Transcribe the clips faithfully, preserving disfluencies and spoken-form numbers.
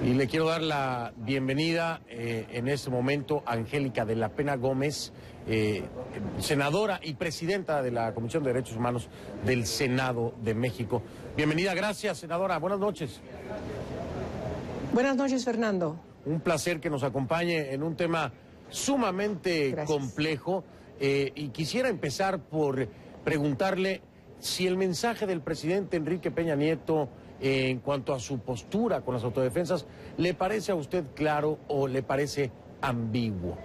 Y le quiero dar la bienvenida eh, en este momento a Angélica de la Pena Gómez, eh, senadora y presidenta de la Comisión de Derechos Humanos del Senado de México. Bienvenida, gracias, senadora. Buenas noches. Buenas noches, Fernando. Un placer que nos acompañe en un tema sumamente Gracias. complejo eh, y quisiera empezar por preguntarle si el mensaje del presidente Enrique Peña Nieto eh, en cuanto a su postura con las autodefensas, ¿le parece a usted claro o le parece ambiguo?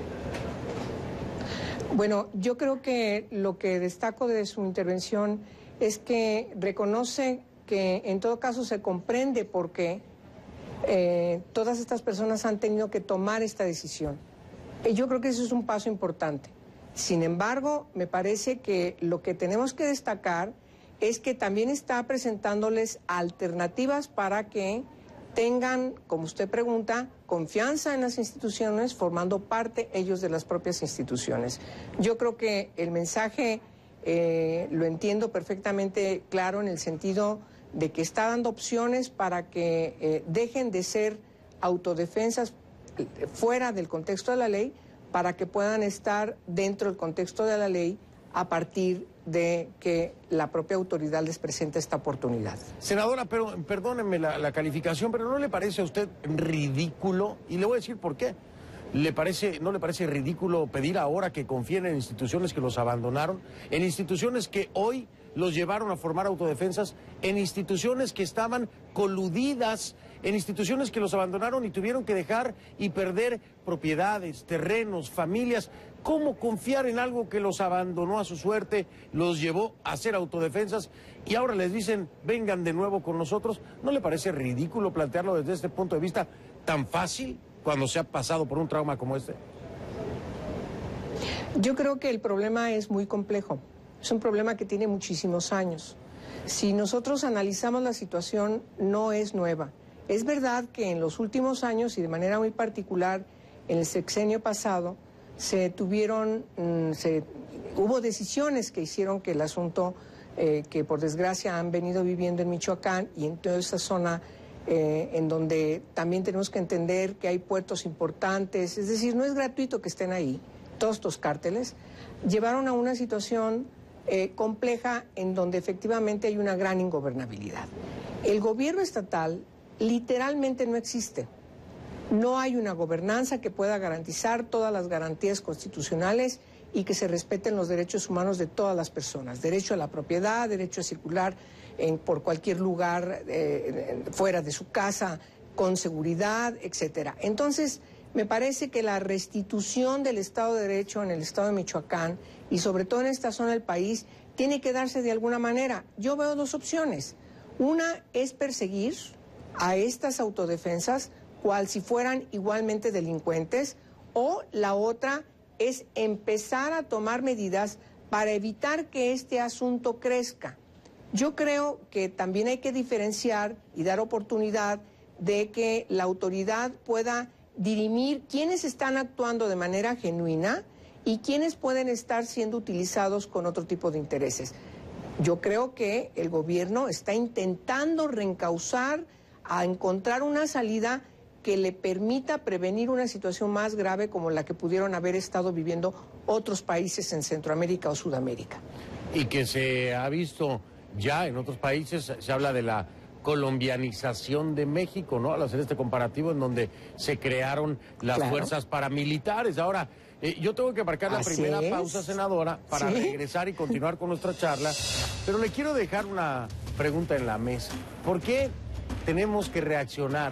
Bueno, yo creo que lo que destaco de su intervención es que reconoce que en todo caso se comprende por qué eh, todas estas personas han tenido que tomar esta decisión. Y yo creo que eso es un paso importante. Sin embargo, me parece que lo que tenemos que destacar es que también está presentándoles alternativas para que tengan, como usted pregunta, confianza en las instituciones, formando parte ellos de las propias instituciones. Yo creo que el mensaje eh, lo entiendo perfectamente claro en el sentido de que está dando opciones para que eh, dejen de ser autodefensas fuera del contexto de la ley, para que puedan estar dentro del contexto de la ley a partir de que la propia autoridad les presente esta oportunidad. Senadora, pero perdónenme la, la calificación, pero ¿no le parece a usted ridículo? Y le voy a decir por qué. ¿Le parece, ¿No le parece ridículo pedir ahora que confíen en instituciones que los abandonaron? En instituciones que hoy los llevaron a formar autodefensas, en instituciones que estaban coludidas, en instituciones que los abandonaron y tuvieron que dejar y perder propiedades, terrenos, familias. ¿Cómo confiar en algo que los abandonó a su suerte, los llevó a ser autodefensas y ahora les dicen vengan de nuevo con nosotros? ¿No le parece ridículo plantearlo desde este punto de vista tan fácil cuando se ha pasado por un trauma como este? Yo creo que el problema es muy complejo. Es un problema que tiene muchísimos años. Si nosotros analizamos la situación, no es nueva. Es verdad que en los últimos años, y de manera muy particular en el sexenio pasado, se tuvieron, se, hubo decisiones que hicieron que el asunto, eh, que por desgracia han venido viviendo en Michoacán y en toda esa zona, eh, en donde también tenemos que entender que hay puertos importantes, es decir, no es gratuito que estén ahí, todos estos cárteles, llevaron a una situación eh, compleja en donde efectivamente hay una gran ingobernabilidad. El gobierno estatal literalmente no existe. No hay una gobernanza que pueda garantizar todas las garantías constitucionales y que se respeten los derechos humanos de todas las personas. Derecho a la propiedad, derecho a circular en, por cualquier lugar eh, fuera de su casa, con seguridad, etcétera. Entonces, me parece que la restitución del Estado de Derecho en el Estado de Michoacán y sobre todo en esta zona del país tiene que darse de alguna manera. Yo veo dos opciones. Una es perseguir a estas autodefensas cual si fueran igualmente delincuentes, o la otra es empezar a tomar medidas para evitar que este asunto crezca. Yo creo que también hay que diferenciar y dar oportunidad de que la autoridad pueda dirimir quiénes están actuando de manera genuina y quiénes pueden estar siendo utilizados con otro tipo de intereses. Yo creo que el gobierno está intentando reencauzar a encontrar una salida que le permita prevenir una situación más grave como la que pudieron haber estado viviendo otros países en Centroamérica o Sudamérica. Y que se ha visto ya en otros países, se habla de la colombianización de México, ¿no? Al hacer este comparativo en donde se crearon las Claro. fuerzas paramilitares. Ahora, eh, yo tengo que marcar la Así primera es. pausa, senadora, para ¿Sí? regresar y continuar con nuestra charla, pero le quiero dejar una pregunta en la mesa. ¿Por qué tenemos que reaccionar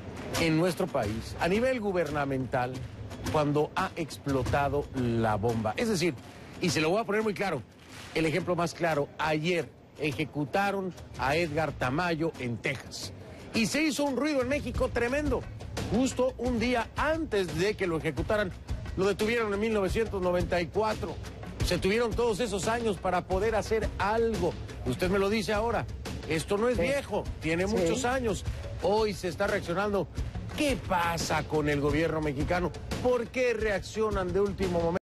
en nuestro país a nivel gubernamental cuando ha explotado la bomba? Es decir, y se lo voy a poner muy claro, el ejemplo más claro, ayer ejecutaron a Edgar Tamayo en Texas y se hizo un ruido en México tremendo. Justo un día antes de que lo ejecutaran, lo detuvieron en mil novecientos noventa y cuatro. Se tuvieron todos esos años para poder hacer algo. Usted me lo dice ahora, esto no es Sí. viejo, tiene Sí. muchos años. Hoy se está reaccionando. ¿Qué pasa con el gobierno mexicano? ¿Por qué reaccionan de último momento?